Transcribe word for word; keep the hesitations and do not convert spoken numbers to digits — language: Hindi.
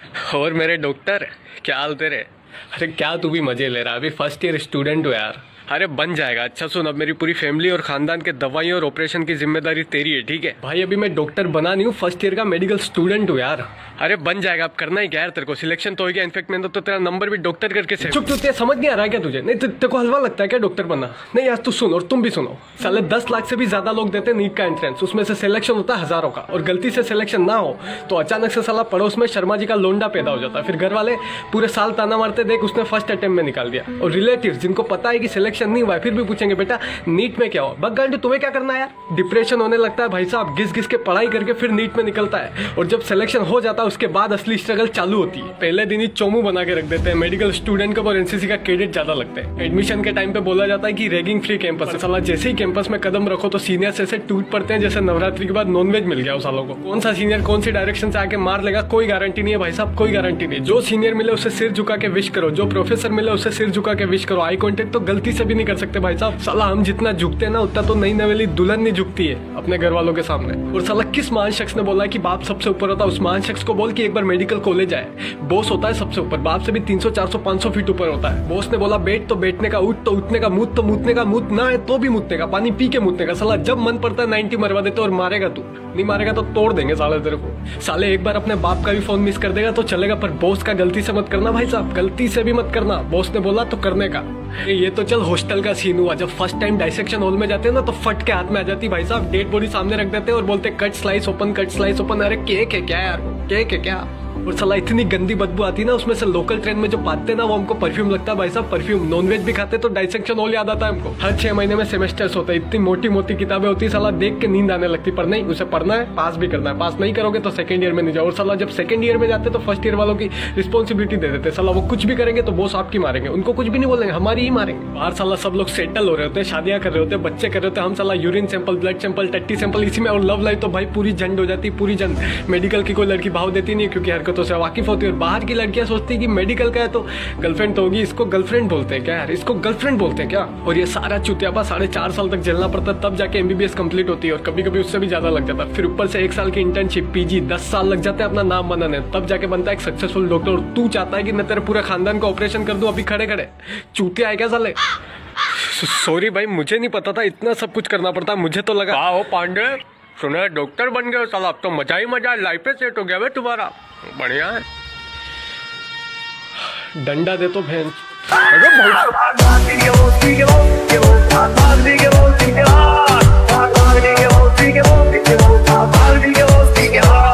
और मेरे डॉक्टर, क्या हाल तेरे? अरे क्या तू भी मजे ले रहा है? अभी फर्स्ट ईयर स्टूडेंट हो यार। अरे बन जाएगा। अच्छा सुन, अब मेरी पूरी फैमिली और खानदान के दवाइयों और ऑपरेशन की जिम्मेदारी तेरी है, ठीक है भाई? अभी मैं डॉक्टर बना नहीं हूँ, फर्स्ट ईयर का मेडिकल स्टूडेंट हूँ यार। अरे बन जाएगा, अब करना ही क्या यार तेरे को? सिलेक्शन तो हो गया, इनफेक्ट मैंने तो तेरा नंबर भी डॉक्टर करके से। चुप चुप, समझ नहीं आ रहा है क्या तुझे? नहीं तेरे को हलवा लगता है क्या डॉक्टर बनना? नहीं यार तू सुन, और तुम भी सुनो। साले दस लाख से भी ज्यादा लोग देते हैं नीट का एंट्रेंस, उसमें से सिलेक्शन होता है हजारों का, और गलती से सिलेक्शन ना हो तो अचानक से साला पड़ोस में शर्मा जी का लोंडा पैदा हो जाता है। फिर घर वाले पूरे साल ताना मारते, देख उसने फर्स्ट अटेम्प्ट में निकाल दिया। और रिलेटिव्स जिनको पता है कि सिलेक्शन नहीं हुआ है फिर भी पूछेंगे बेटा नीट में क्या हो? बग्गांडू तुम्हें क्या करना है यार? डिप्रेशन होने लगता है भाई साहब, घिस घिस के पढ़ाई करके फिर नीट में निकलता है, और जब सिलेक्शन हो जाता है उसके बाद असली स्ट्रगल चालू होती है। पहले दिन ही चोमू बना के रख देते हैं मेडिकल स्टूडेंट को, और एनसीसी का क्रेडिट ज्यादा लगता है। एडमिशन के टाइम पे बोला जाता है कि रैगिंग फ्री कैंपस है। साला जैसे ही कैंपस में कदम रखो तो सीनियर्स ऐसे टूट पड़ते हैं जैसे नवरात्रि के बाद नॉनवेज मिल गया उस सालों को। कौन सा सीनियर कौन सी डायरेक्शन से आके मार लेगा कोई गारंटी नहीं है भाई साहब, कोई गारंटी नहीं। जो सीनियर मिले उससे सिर झुका के विश करो, जो प्रोफेसर मिले उससे सिर झुका के विश करो। आई कॉन्टेक्ट तो गलती से भी नहीं कर सकते भाई साहब। साला हम जितना झुकते हैं ना उतना तो नई नवेली दुल्हन नहीं झुकती है अपने घर वालों के सामने। और साला किस महान शख्स ने बोला है कि बाप सबसे ऊपर होता है? उस महान शख्स को बोल कि एक बार मेडिकल कॉलेज आए। बॉस होता है सबसे ऊपर, बाप से भी तीन सौ चार सौ पाँच सौ फीट ऊपर होता है। बॉस ने बोला बैठ तो बैठने का, उठ तो उठने का, मूत तो मूतने का, मूत ना है तो भी मूतने का, पानी पी के मूतने का। साला जब मन पड़ता है नाइनटी मरवा देते और मारेगा तू, नहीं मारेगा तो तोड़ देंगे साले तेरे को। साले एक बार अपने बाप का भी फोन मिस कर देगा तो चलेगा, पर बॉस का गलती से मत करना भाई साहब, गलती से भी मत करना। बॉस ने बोला तो करने का। ये तो चल हॉस्टल का सीन हुआ, जब फर्स्ट टाइम डाइसेक्शन हॉल में जाते हैं ना तो फट के हाथ में आ जाती भाई साहब, डेड बॉडी सामने रख देते हैं और बोलते cut slice open, cut slice open. अरे केक है क्या यार? केक है क्या? और साला इतनी गंदी बदबू आती ना उसमें से। लोकल ट्रेन में जो पाते ना वो हमको परफ्यूम लगता है भाई साहब, परफ्यूम। नॉनवेज भी खाते तो डाइसेक्शन हॉल याद आता है हमको। हर छह महीने में सेमेस्टर्स होते हैं, इतनी मोटी मोटी किताबें होती है, साला देख के नींद आने लगती। पर नहीं, उसे पढ़ना है, पास भी करना है। पास नहीं करोगे तो सेकंड ईयर में नहीं जाओ। और साला जब सेकंड ईयर में जाते तो फर्स्ट ईयर वालों की रिस्पॉन्सिबिलिटी दे देते। साला वो कुछ भी करेंगे तो बॉस आपकी मारेंगे, उनको कुछ भी नहीं बोलेंगे, हमारी ही मारेंगे। बाहर साला सब लोग सेटल हो रहे होते हैं, शादियां कर रहे होते हैं, बच्चे कर रहे होते हैं। हम साला यूरिन सैंपल, ब्लड सैंपल, टट्टी सैंपल इसी में। और लव लाइफ तो भाई पूरी झंड हो जाती, पूरी झंड। मेडिकल की कोई लड़की भाव देती नहीं क्योंकि हरकतों से वाकिफ होती है। और बाहर की लड़कियां सोचती है कि मेडिकल का है तो गर्लफ्रेंड तो होगी, इसको गर्लफ्रेंड बोलते हैं क्या यार? इसको गर्लफ्रेंड बोलते हैं क्या? और ये सारा चुतियापा साढ़े चार साल तक झेलना पड़ता है, तब जाके एमबीबीएस कंप्लीट होती है, और कभी कभी उससे भी ज्यादा लग जाता है। फिर ऊपर से एक साल की इंटर्नशिप, पीजी, दस साल लग जाते हैं अपना नाम बनाने, तब जाके बनता है एक सक्सेसफुल डॉक्टर। और तू चाहता है कि मैं तेरे पूरे खानदान का ऑपरेशन कर दूं अभी खड़े खड़े? चूतिया है क्या साले? सॉरी भाई, मुझे नहीं पता था इतना सब कुछ करना पड़ता है। मुझे तो लगा आओ पांडे सुना डॉक्टर बन गए साला, अब तो मजा ही मजा है, लाइफ पे सेट हो गया भाई तुम्हारा। बढ़िया है, डंडा दे तो भैंस। अरे